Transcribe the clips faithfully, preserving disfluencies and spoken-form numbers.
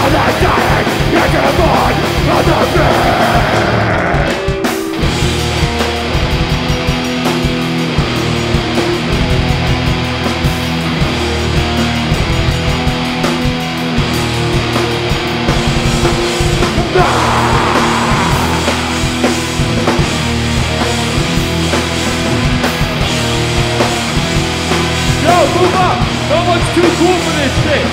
Move up! No one's too cool for this shit!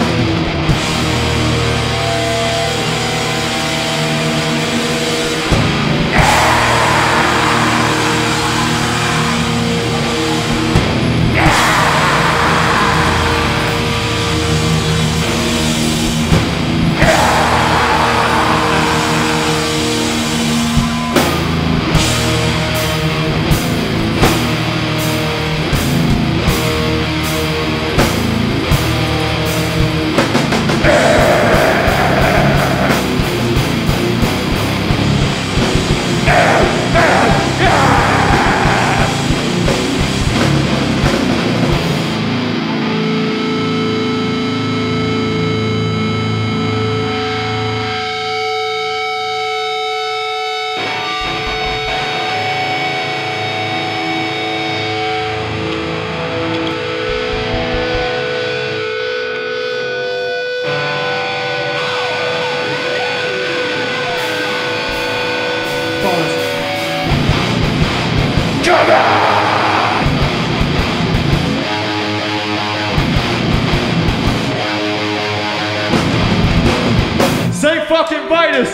Say fucking Vitus!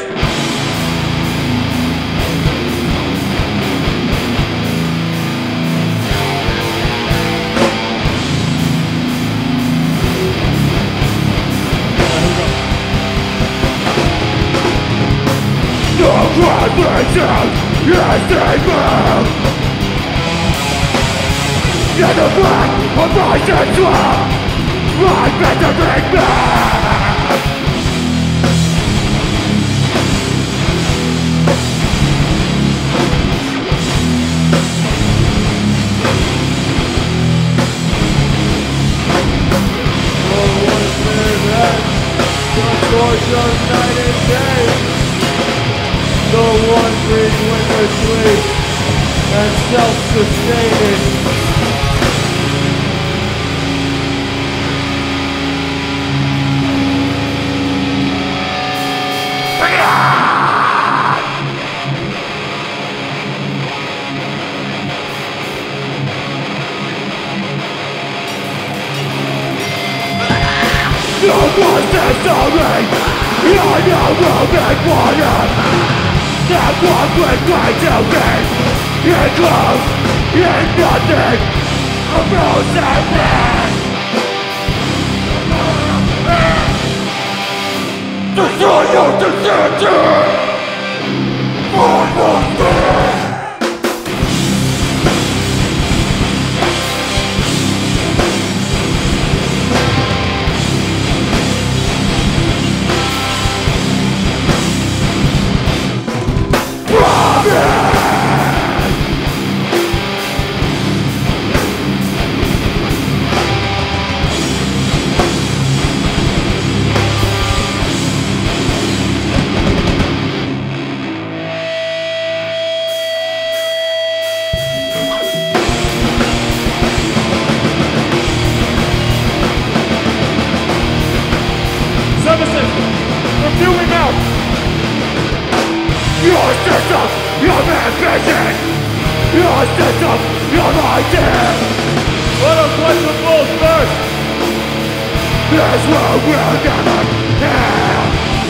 The vibration is evil. You're the black of my sensual. My better than me. Torture night and day. The one brings winter sleep and self-sustaining. The monsters of me, I know will be water. That one will try to be in close, in nothing, a frozen man. Destroy your decision, my monster. Spewing out! Your system, your ambition. Your system, your idea. Let us let the bulls first! This world will never end.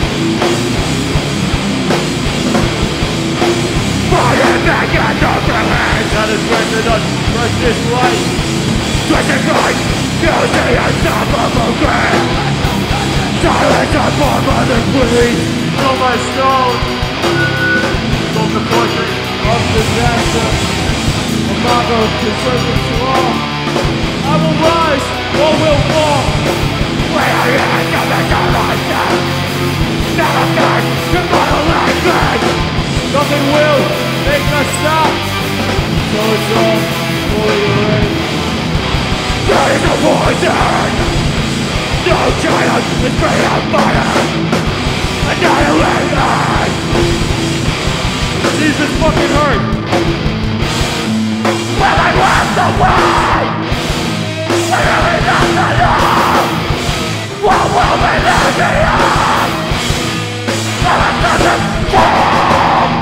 Fire back at the remains. That is rendered us precious light. Twisted right, you see unstoppable grid. Silence and more mother queen. From my stone, from the portrait of disaster, a motto to servants law. I will rise or will fall. We are in the middle of death. Never think to model like that. Nothing will make us stop. So it's all for your end. There is no poison. No giant. It's free of fire. Annihilation. Jesus fucking hurt. When I walked away, I really not know what will be living on. And it doesn't fall.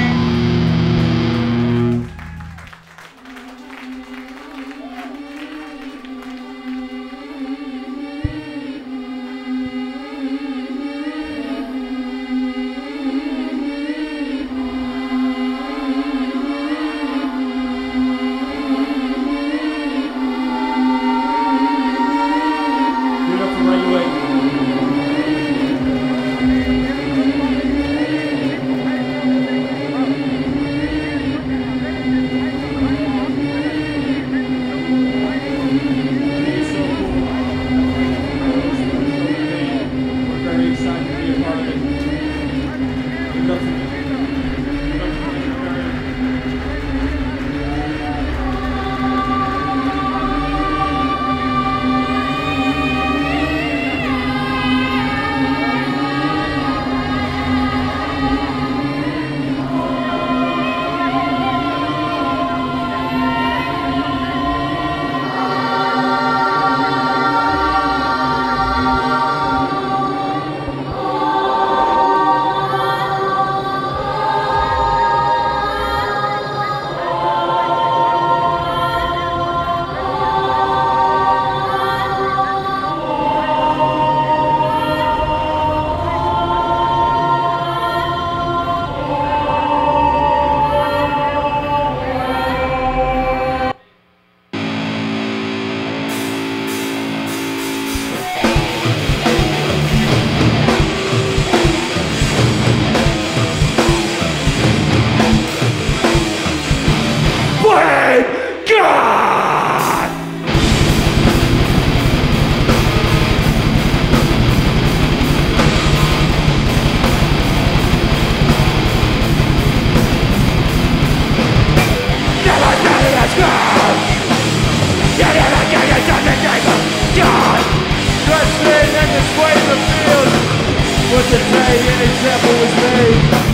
Was the day an example was made.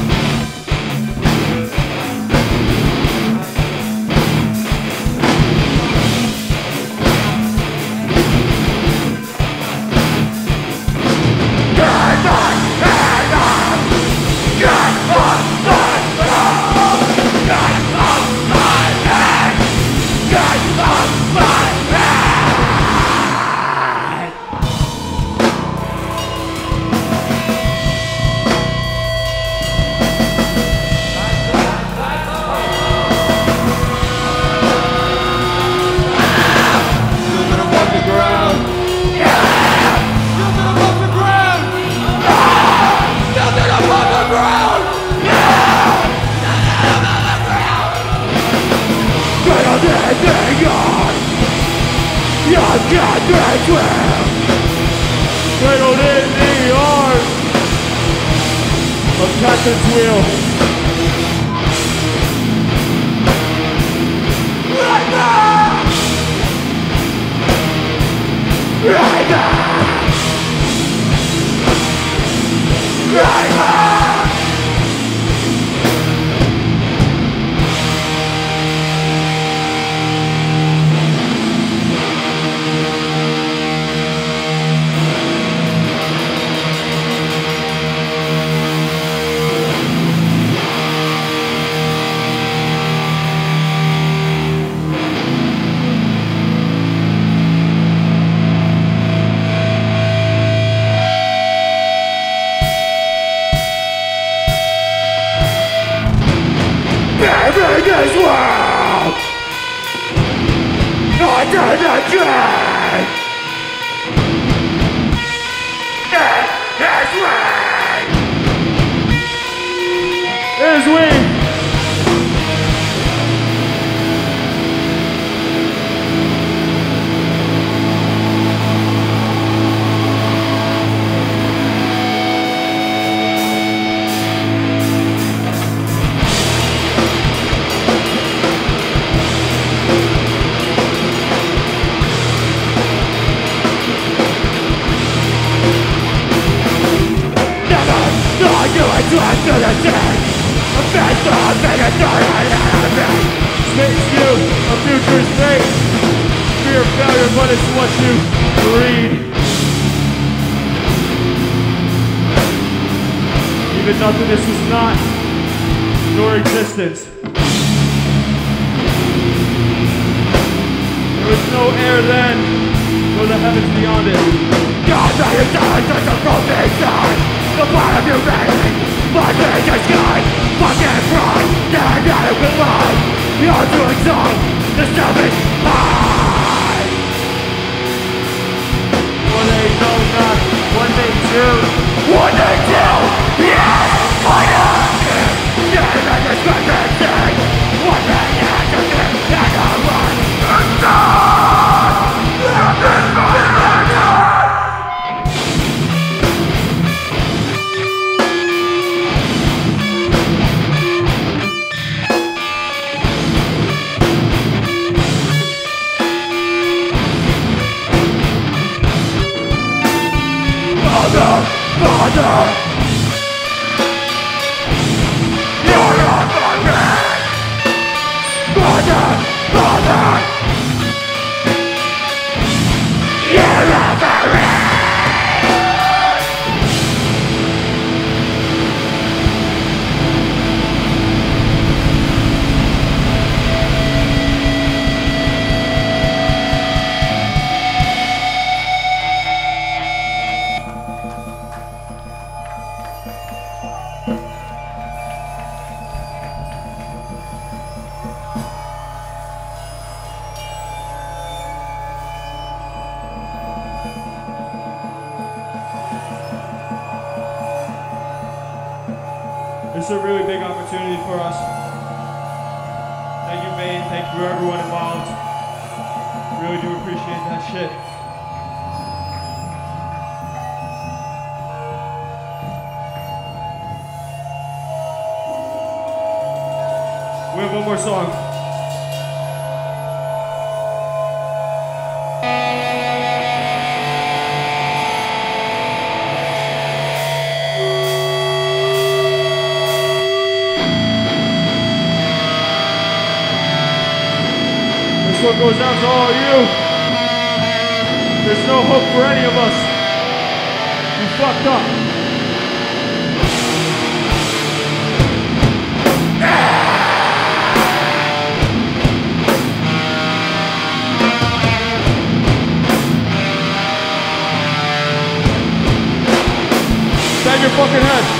Cradled in the arms of Captain's Wheel. Right now! Right now! Right now! In this world, under the dread, it is we. It is we. Makes you a future state. Fear of failure, but it's what you breed. Even nothingness is not, nor existence. There was no air then, nor the heavens beyond it. God made a die, there's a broken sign. The bottom you made, my face is sky. Fucking pride, that I will lie. You're doing song, the stuff is mine. One day, no, not. One day, two. One day, two. Yes, I know. Yeah, that's a scripted thing. One day, yeah, just it, and I run. And God, this is my religion. Father, Father, you're not my man. Father, Father, you're not my man. This is a really big opportunity for us. Thank you, Bane. Thank you, everyone involved. Really do appreciate that shit. We have one more song. This one goes out to all of you. There's no hope for any of us. You fucked up. Bang your fucking head.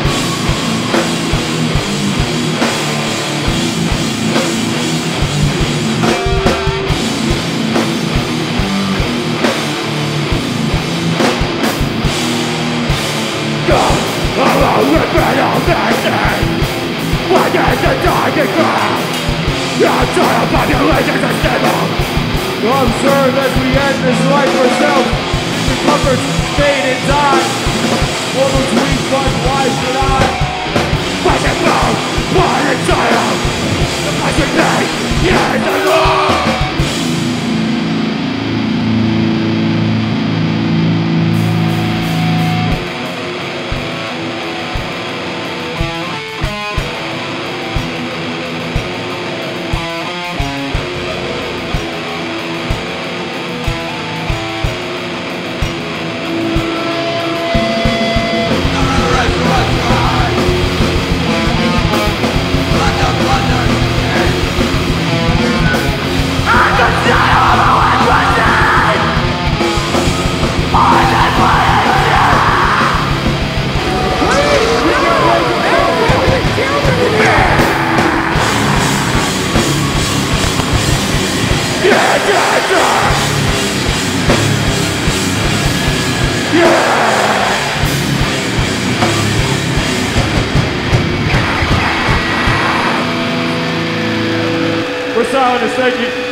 We're better than this. What is the target ground? Your total population is stable. Observe as we end this life ourselves. The comforts fade and die. All those weak ones, why should I? Fight and blow, born in sorrow. The magic thing, years ago. We're silent, thank you.